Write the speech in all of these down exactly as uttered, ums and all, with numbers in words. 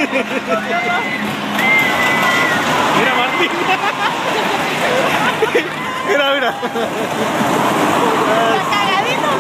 Mira, Martín. Mira, mira. Cagadito,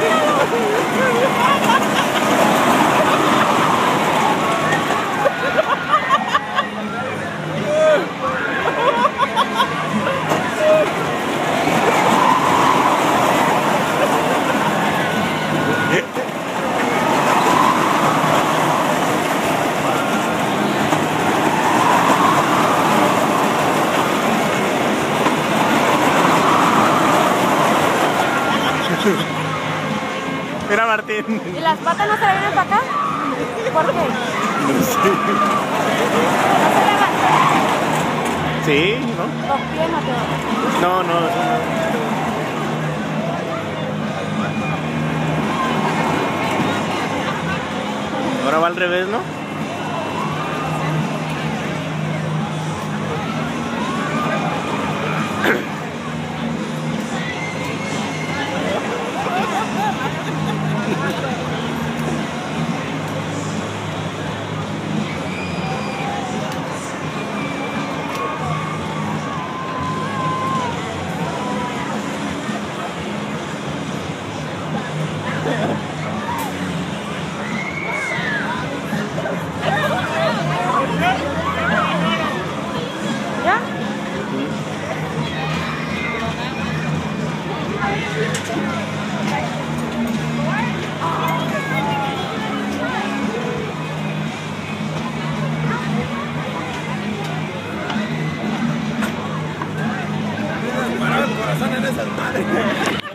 Mira, Martín. ¿Y las patas no se le vienen para acá? ¿Por qué? No sé. ¿No se levantan? Sí, ¿no? Los pies no te van. No, no, eso no. Ahora va al revés, ¿no? ¿Ya? Para el corazón en esas madres.